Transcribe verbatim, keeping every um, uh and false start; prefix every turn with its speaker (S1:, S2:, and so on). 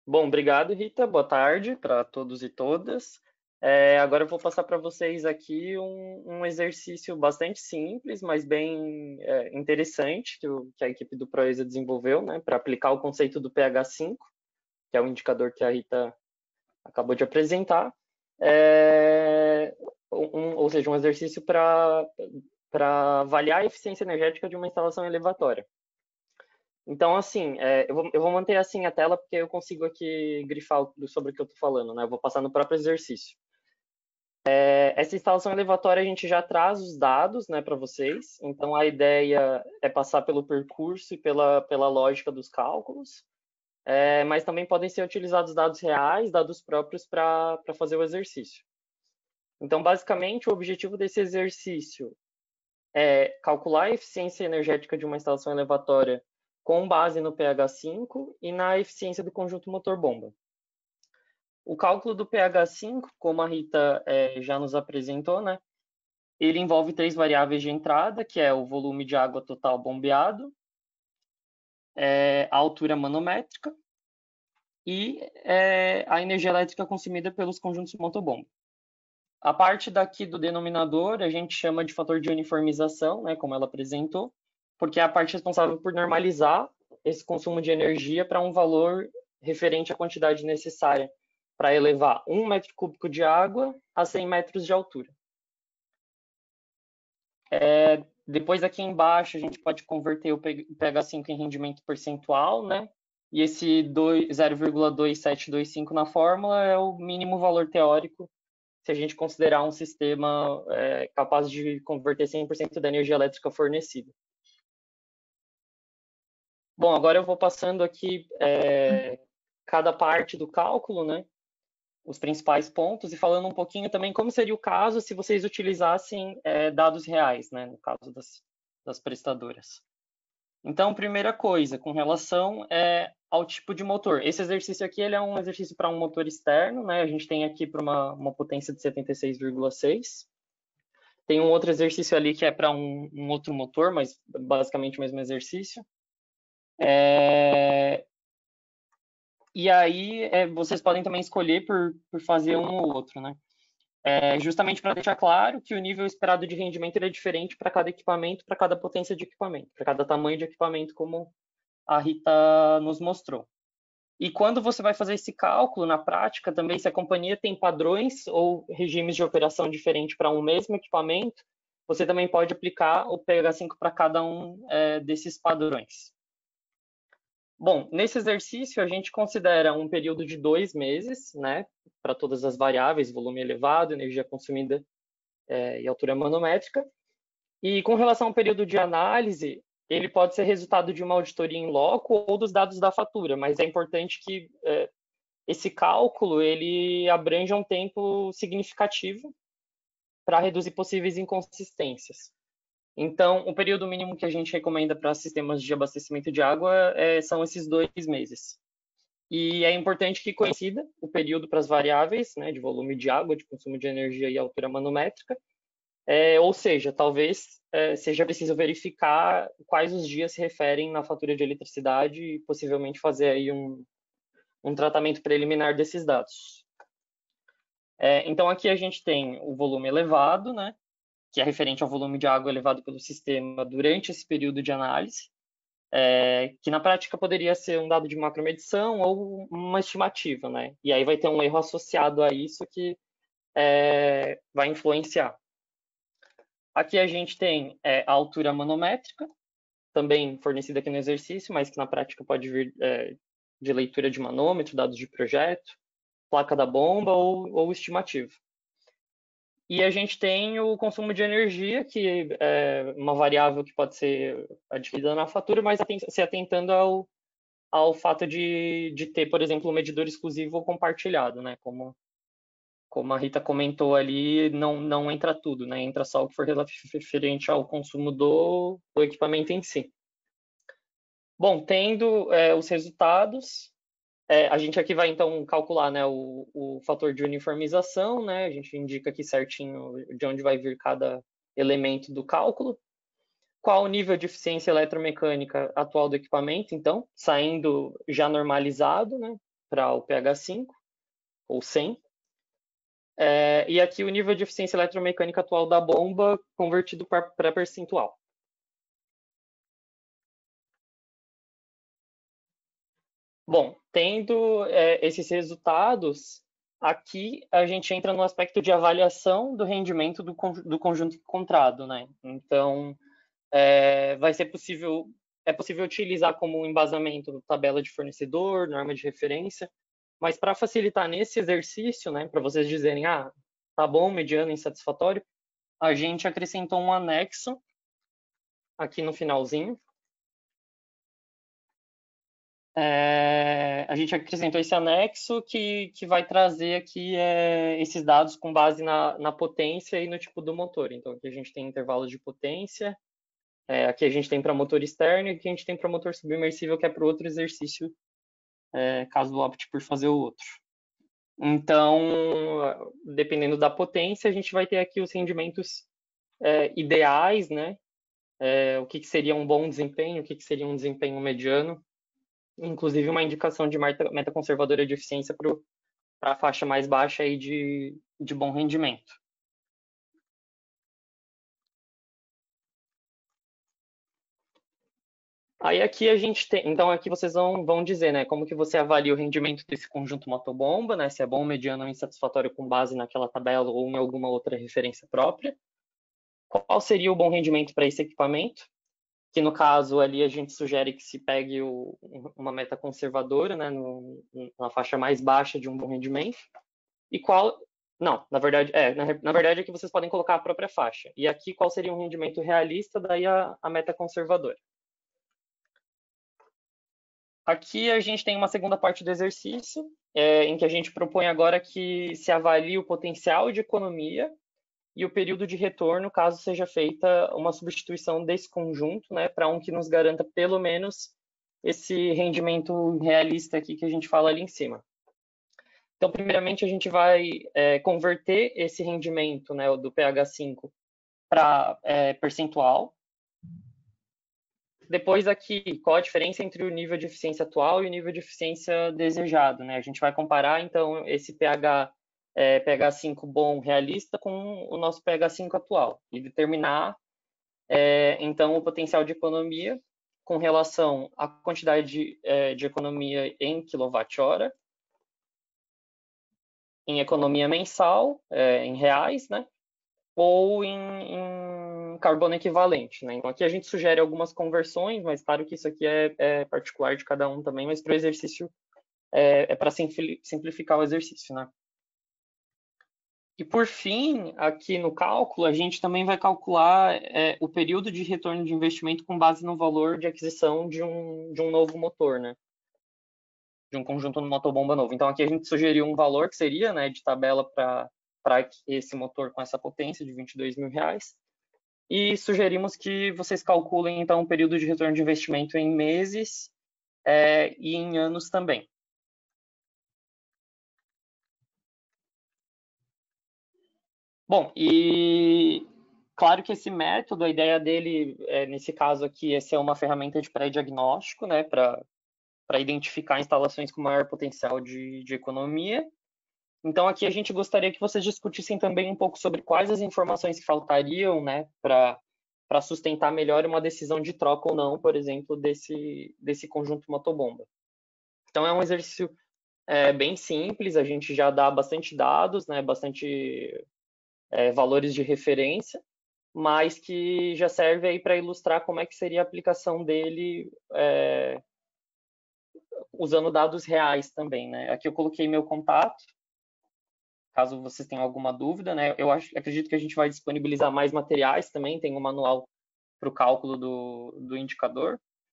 S1: Bom, obrigado, Rita. Boa tarde para todos e todas. É, agora eu vou passar para vocês aqui um, um exercício bastante simples, mas bem é, interessante que, o- que a equipe do Proeza desenvolveu, né, para aplicar o conceito do pH cinco, que é o indicador que a Rita acabou de apresentar. É, um- ou seja, um exercício para para avaliar a eficiência energética de uma instalação elevatória. Então, assim, é, eu, vou, eu vou manter assim a tela porque eu consigo aqui grifar o- sobre o que eu estou falando, né? Eu vou passar no próprio exercício. É, essa instalação elevatória a gente já traz os dados, né, para vocês. Então, a ideia é passar pelo percurso e pela, pela lógica dos cálculos, é, mas também podem ser utilizados dados reais, dados próprios para fazer o exercício. Então, basicamente, o objetivo desse exercício é calcular a eficiência energética de uma instalação elevatória com base no pH cinco e na eficiência do conjunto motor-bomba. O cálculo do pH cinco, como a Rita é, já nos apresentou, né, ele envolve três variáveis de entrada, que é o volume de água total bombeado, é, a altura manométrica e é, a energia elétrica consumida pelos conjuntos motor-bomba. A parte daqui do denominador a gente chama de fator de uniformização, né, como ela apresentou, porque é a parte responsável por normalizar esse consumo de energia para um valor referente à quantidade necessária para elevar um metro cúbico de água a cem metros de altura. É, depois aqui embaixo a gente pode converter o pH cinco em rendimento percentual, né? E esse zero vírgula dois sete dois cinco na fórmula é o mínimo valor teórico se a gente considerar um sistema é, capaz de converter cem por cento da energia elétrica fornecida. Bom, agora eu vou passando aqui é, cada parte do cálculo, né? Os principais pontos e falando um pouquinho também como seria o caso se vocês utilizassem é, dados reais, né? No caso das, das prestadoras. Então, primeira coisa, com relação é, ao tipo de motor. Esse exercício aqui ele é um exercício para um motor externo, né? A gente tem aqui para uma, uma potência de setenta e seis vírgula seis. Tem um outro exercício ali que é para um, um outro motor, mas basicamente o mesmo exercício. É... E aí é, vocês podem também escolher por, por fazer um ou outro, né? É, justamente para deixar claro que o nível esperado de rendimento é diferente para cada equipamento, para cada potência de equipamento, para cada tamanho de equipamento, como a Rita nos mostrou. E quando você vai fazer esse cálculo, na prática, também se a companhia tem padrões ou regimes de operação diferentes para um mesmo equipamento, você também pode aplicar o pH cinco para cada um é, desses padrões. Bom, nesse exercício a gente considera um período de dois meses, né, para todas as variáveis, volume elevado, energia consumida é, e altura manométrica. E com relação ao período de análise, ele pode ser resultado de uma auditoria em loco ou dos dados da fatura, mas é importante que é, esse cálculo ele abranja um tempo significativo para reduzir possíveis inconsistências. Então, o período mínimo que a gente recomenda para sistemas de abastecimento de água é, são esses dois meses. E é importante que coincida o período para as variáveis, né, de volume de água, de consumo de energia e altura manométrica. É, ou seja, talvez é, seja preciso verificar quais os dias se referem na fatura de eletricidade e possivelmente fazer aí um, um tratamento preliminar desses dados. É, então, aqui a gente tem o volume elevado, né, que é referente ao volume de água elevado pelo sistema durante esse período de análise, é, que na prática poderia ser um dado de macromedição ou uma estimativa, né? E aí vai ter um erro associado a isso que é, vai influenciar. Aqui a gente tem é, a altura manométrica, também fornecida aqui no exercício, mas que na prática pode vir é, de leitura de manômetro, dados de projeto, placa da bomba ou, ou estimativa. E a gente tem o consumo de energia, que é uma variável que pode ser adquirida na fatura, mas se atentando ao, ao fato de, de ter, por exemplo, um medidor exclusivo ou compartilhado, né? Como, como a Rita comentou ali, não, não entra tudo, né? Entra só o que for referente ao consumo do, do equipamento em si. Bom, tendo é, os resultados, é, a gente aqui vai então calcular, né, o, o fator de uniformização, né? A gente indica aqui certinho de onde vai vir cada elemento do cálculo. Qual o nível de eficiência eletromecânica atual do equipamento, então, saindo já normalizado, né? para o pH cinco, ou cem. É, e aqui o nível de eficiência eletromecânica atual da bomba convertido para percentual. Bom, tendo é, esses resultados, aqui a gente entra no aspecto de avaliação do rendimento do, do conjunto encontrado, né? Então, é, vai ser possível, é possível utilizar como embasamento tabela de fornecedor, norma de referência, mas para facilitar nesse exercício, né, para vocês dizerem, ah, tá bom, mediano, insatisfatório, a gente acrescentou um anexo aqui no finalzinho. É, a gente acrescentou esse anexo que, que vai trazer aqui é, esses dados com base na, na potência e no tipo do motor. Então, aqui a gente tem intervalo de potência, é, aqui a gente tem para motor externo e aqui a gente tem para motor submersível, que é para o outro exercício, é, caso opte por fazer o outro. Então, dependendo da potência, a gente vai ter aqui os rendimentos é, ideais, né? É, o que, que seria um bom desempenho, o que, que seria um desempenho mediano, inclusive uma indicação de meta, meta conservadora de eficiência para a faixa mais baixa aí de, de bom rendimento. Aí aqui a gente tem, então aqui vocês vão, vão dizer, né, como que você avalia o rendimento desse conjunto motobomba, né, se é bom, mediano ou insatisfatório com base naquela tabela ou em alguma outra referência própria. Qual seria o bom rendimento para esse equipamento? Que no caso ali a gente sugere que se pegue o, uma meta conservadora, né, no, na faixa mais baixa de um bom rendimento. E qual, não, na verdade, é, na, na verdade aqui vocês podem colocar a própria faixa. E aqui qual seria um rendimento realista, daí a, a meta conservadora. Aqui a gente tem uma segunda parte do exercício, é, em que a gente propõe agora que se avalie o potencial de economia e o período de retorno, caso seja feita uma substituição desse conjunto, né, para um que nos garanta pelo menos esse rendimento realista aqui que a gente fala ali em cima. Então, primeiramente, a gente vai é, converter esse rendimento, né, do pH cinco para é, percentual. Depois aqui, qual a diferença entre o nível de eficiência atual e o nível de eficiência desejado, né? A gente vai comparar, então, esse pH, é, pH cinco bom realista com o nosso pH cinco atual e determinar, é, então, o potencial de economia com relação à quantidade de, é, de economia em quilowatt-hora, em economia mensal, é, em reais, né? Ou em, em carbono equivalente, né? Então aqui a gente sugere algumas conversões, mas claro que isso aqui é, é particular de cada um também, mas para o exercício é, é para simplificar o exercício, né? E por fim, aqui no cálculo, a gente também vai calcular é, o período de retorno de investimento com base no valor de aquisição de um, de um novo motor, né? De um conjunto de motobomba novo. Então aqui a gente sugeriu um valor que seria, né, de tabela para para esse motor com essa potência de vinte e dois mil reais. E sugerimos que vocês calculem, então, o período de retorno de investimento em meses é, e em anos também. Bom, e claro que esse método, a ideia dele, é, nesse caso aqui, é ser uma ferramenta de pré-diagnóstico, né, para identificar instalações com maior potencial de, de economia. Então, aqui a gente gostaria que vocês discutissem também um pouco sobre quais as informações que faltariam, né, para para sustentar melhor uma decisão de troca ou não, por exemplo, desse, desse conjunto motobomba. Então, é um exercício é, bem simples, a gente já dá bastante dados, né, bastante é, valores de referência, mas que já serve aí para ilustrar como é que seria a aplicação dele é, usando dados reais também, né? Aqui eu coloquei meu contato, caso vocês tenham alguma dúvida, né? Eu acho, acredito que a gente vai disponibilizar mais materiais também, tem um manual para o cálculo do, do indicador.